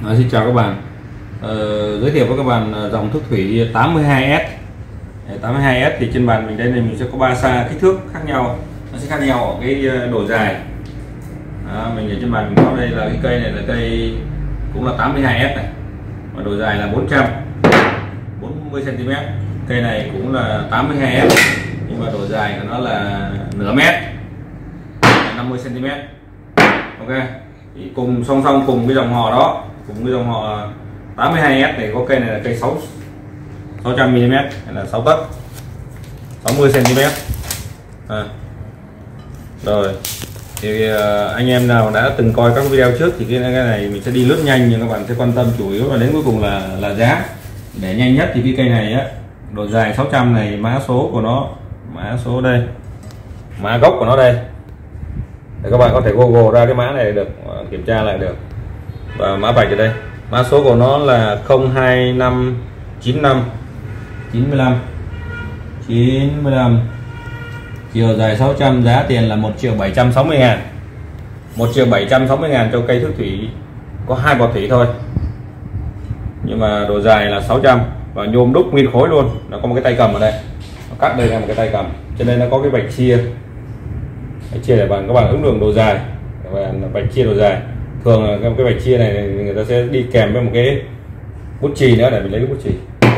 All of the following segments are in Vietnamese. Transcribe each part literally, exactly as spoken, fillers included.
À, xin chào các bạn. Ờ, giới thiệu với các bạn dòng thức thủy tám mươi hai S. tám mươi hai S thì trên bàn mình đây này mình sẽ có ba size kích thước khác nhau, nó sẽ khác nhau ở cái độ dài. Đó, mình ở trên bàn mình có đây là cái cây này là cây cũng là tám mươi hai S này, và độ dài là bốn trăm bốn mươi xăng ti mét. Cây này cũng là tám mươi hai S nhưng mà độ dài của nó là nửa mét, năm mươi xăng ti mét. Ok, thì cùng song song cùng cái dòng họ đó, cùng cái dòng họ tám mươi hai S này có cây này là cây sáu trăm mi li mét hay là sáu tấc, sáu mươi xăng ti mét. À. Rồi thì uh, anh em nào đã từng coi các video trước thì cái, cái này mình sẽ đi lướt nhanh, nhưng các bạn sẽ quan tâm chủ yếu là đến cuối cùng là là giá. Để nhanh nhất thì cái cây này á, độ dài sáu trăm này, mã số của nó, mã số đây, mã gốc của nó đây, để các bạn có thể Google ra cái mã này được, kiểm tra lại được. Và mã vạch ở đây, mã số của nó là không hai năm chín năm chín lăm chín lăm, chiều dài sáu trăm, giá tiền là một triệu bảy trăm sáu mươi ngàn, một triệu bảy trăm sáu mươi ngàn cho cây thước thủy có hai bọt thủy thôi, nhưng mà độ dài là sáu trăm và nhôm đúc nguyên khối luôn. Nó có một cái tay cầm ở đây, nó cắt đây là một cái tay cầm, cho nên nó có cái vạch chia, vạch chia để bạn các bạn ứng đường độ dài, vạch chia độ dài. Thường là cái vạch chia này người ta sẽ đi kèm với một cái bút chì nữa, để mình lấy cái bút chì.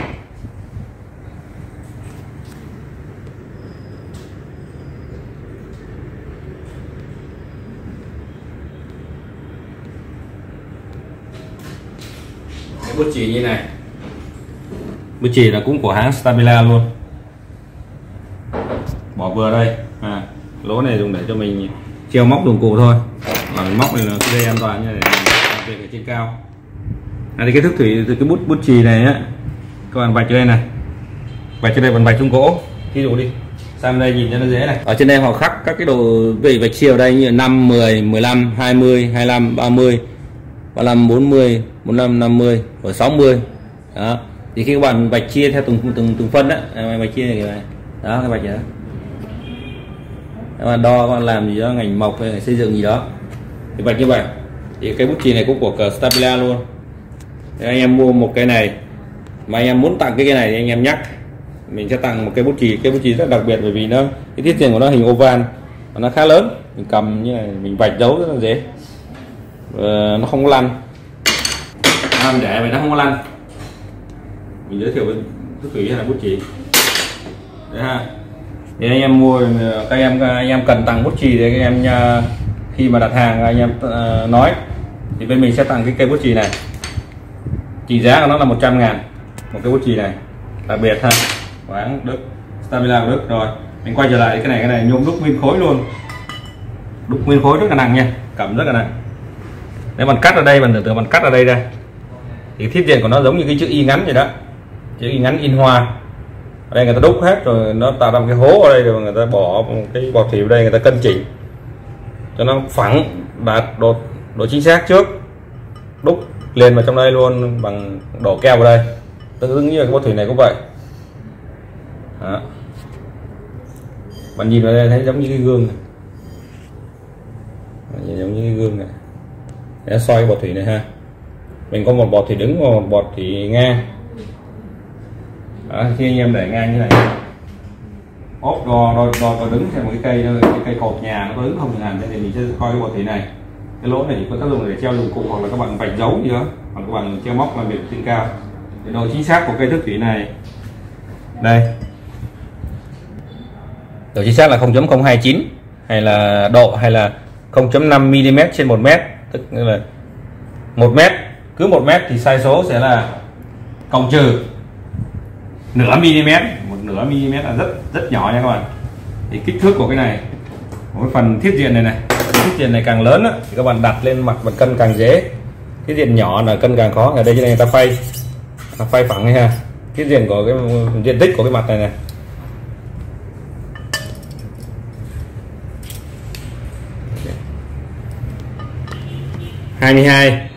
Cái bút chì như này, bút chì là cũng của hãng Stabila luôn, bỏ vừa đây. À, lỗ này dùng để cho mình treo móc dụng cụ thôi, mà mình móc này là cái dây an toàn như này, để ở trên cao. À, thì cái thước thủy từ cái bút bút chì này á, các bạn vạch cho đây này, vạch cho đây bằng vạch trung gỗ. Ví dụ đi sang đây nhìn cho nó dễ này, ở trên đây họ khắc các cái đồ về vạch chia ở đây như năm, mười, mười lăm, hai mươi, hai lăm, ba mươi, ba lăm, bốn mươi, bốn lăm, năm mươi và sáu mươi. Đó, thì khi các bạn vạch chia theo từng từng từng phân đó, vạch chia này, này đó, cái vạch này đó, các bạn đo, các bạn làm gì đó ngành mộc hay xây dựng gì đó thì vạch như vậy. Thì cái bút chì này cũng của Stabila luôn. Thì anh em mua một cái này mà anh em muốn tặng cái cây này thì anh em nhắc mình sẽ tặng một cái bút chì. Cái bút chì rất đặc biệt bởi vì nó cái tiết diện của nó hình oval và nó khá lớn, mình cầm như này mình vạch dấu rất là dễ, và nó không có lăn, làm để mà nó không có lăn. Mình giới thiệu với thước thủy hay là bút chì đấy ha. Thì anh em mua, các em anh em cần tặng bút chì thì các em khi mà đặt hàng anh em uh, nói thì bên mình sẽ tặng cái cây bút chì này, trị giá của nó là một trăm ngàn một cái bút chì này, đặc biệt ha, của hãng Đức, Stabila của Đức. Rồi mình quay trở lại cái này, cái này nhôm đúc nguyên khối luôn, đúc nguyên khối rất là nặng nha, cầm rất là nặng. Nếu bạn cắt ở đây, bạn tưởng tượng bạn cắt ở đây ra thì thiết diện của nó giống như cái chữ Y ngắn vậy đó, chữ Y ngắn in hoa. Ở đây người ta đúc hết rồi, nó tạo ra một cái hố ở đây rồi người ta bỏ một cái bọt thủy vào đây, người ta cân chỉnh cho nó phẳng, đạt độ độ chính xác trước, đúc liền vào trong đây luôn bằng đổ keo vào đây, tương ứng như cái bọt thủy này cũng vậy. Đó, bạn nhìn vào đây thấy giống như cái gương này, nhìn giống như cái gương này. Để xoay cái bọt thủy này ha, mình có một bọt thủy đứng và một bọt thủy ngang. Đó, khi anh em để ngang như này, ốp đo đo đo, đo đứng xem một cái cây cái cây cột nhà nó có đứng không chẳng hạn, thì mình sẽ coi cái bọt thủy này, cái lỗ này có tác dụng để treo dụng cụ hoặc là các bạn vạch dấu gì đó, hoặc các bạn treo móc làm việc trên cao. Thì độ chính xác của cây thước thủy này đây, độ chính xác là không chấm không hai chín, hay là độ hay là không chấm năm mi li mét trên một mét, tức là một mét, cứ một mét thì sai số sẽ là cộng trừ nửa mm, một nửa mm là rất rất nhỏ nha các bạn. Thì kích thước của cái này, một cái phần thiết diện này này, thiết diện này càng lớn á, thì các bạn đặt lên mặt bàn cân càng dễ, thiết diện nhỏ là cân càng khó. Ở đây trên này người ta phay phay phẳng này ha, thiết diện của cái diện tích của cái mặt này này. hai mươi hai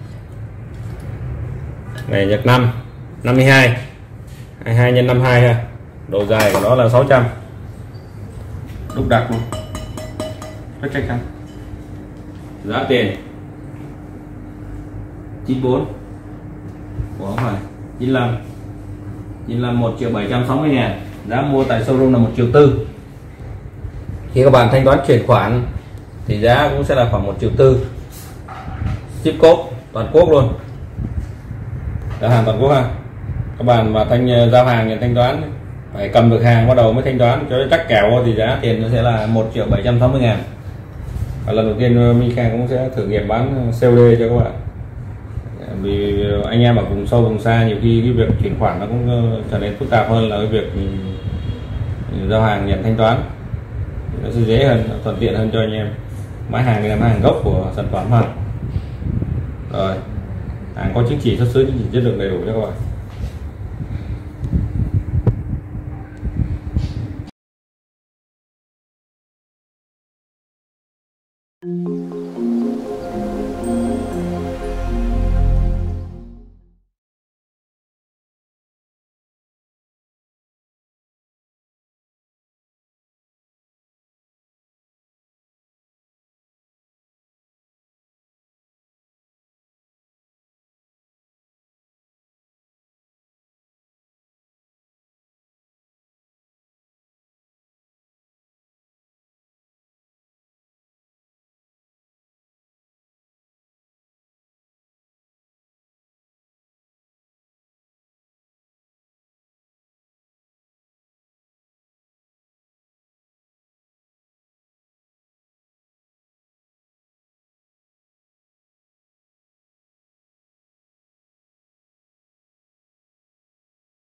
này, nhật năm, năm mươi hai, hai mươi hai nhân năm mươi hai ha. Độ dài của nó là sáu trăm, đúc đặc luôn, rất chắc chắn. Giá tiền chín bốn của không phải chín lăm chín lăm một triệu bảy trăm sáu mươi ngàn, giá mua tại showroom là một triệu tư. Khi các bạn thanh toán chuyển khoản thì giá cũng sẽ là khoảng một triệu tư, ship code toàn quốc luôn, giao hàng toàn quốc ha. Các bạn mà thanh giao hàng nhận thanh toán phải cầm được hàng bắt đầu mới thanh toán, cho chắc kèo thì giá tiền nó sẽ là một triệu bảy trăm sáu mươi ngàn. Và lần đầu tiên Mica cũng sẽ thử nghiệm bán xê ô đê cho các bạn, vì anh em ở vùng sâu vùng xa nhiều khi cái việc chuyển khoản nó cũng trở nên phức tạp hơn là cái việc giao hàng nhận thanh toán, nó sẽ dễ hơn, thuận tiện hơn cho anh em. Mã hàng này là mã hàng gốc của sản phẩm ha. Rồi, hàng có chứng chỉ xuất xứ, chứng chỉ chất lượng đầy đủ cho các bạn.